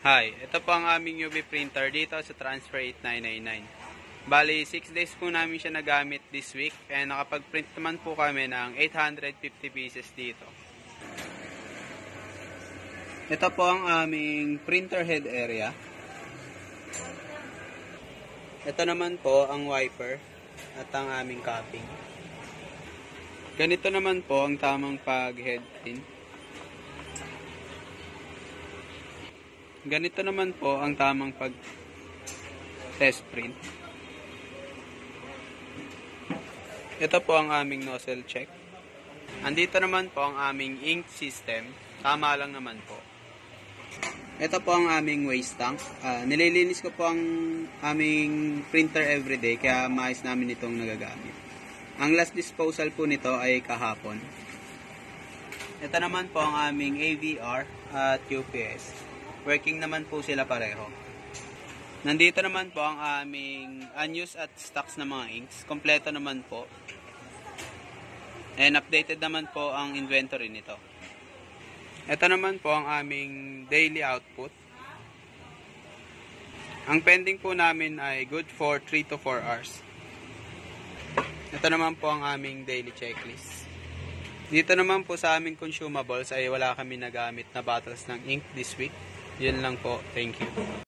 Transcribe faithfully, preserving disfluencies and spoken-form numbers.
Hi, ito po ang aming U V printer dito sa Transfer eight nine nine nine. Bali, six days po namin siya nagamit this week and nakapag-print naman po kami ng eight hundred fifty pieces dito. Ito po ang aming printer head area. Ito naman po ang wiper at ang aming cupping. Ganito naman po ang tamang pag-head print. Ganito naman po ang tamang pag-test print. Ito po ang aming nozzle check. Andito naman po ang aming ink system. Tama lang naman po. Ito po ang aming waste tank. Uh, nililinis ko po ang aming printer everyday kaya maayos namin itong nagagamit. Ang last disposal po nito ay kahapon. Ito naman po ang aming A V R at U P S. Working naman po sila pareho. Nandito naman po ang aming unused at stocks na mga inks. Kompleto naman po. And updated naman po ang inventory nito. Ito naman po ang aming daily output. Ang pending po namin ay good for three to four hours. Ito naman po ang aming daily checklist. Dito naman po sa aming consumables ay wala kami nagamit na bottles ng ink this week. Yun lang po. Thank you.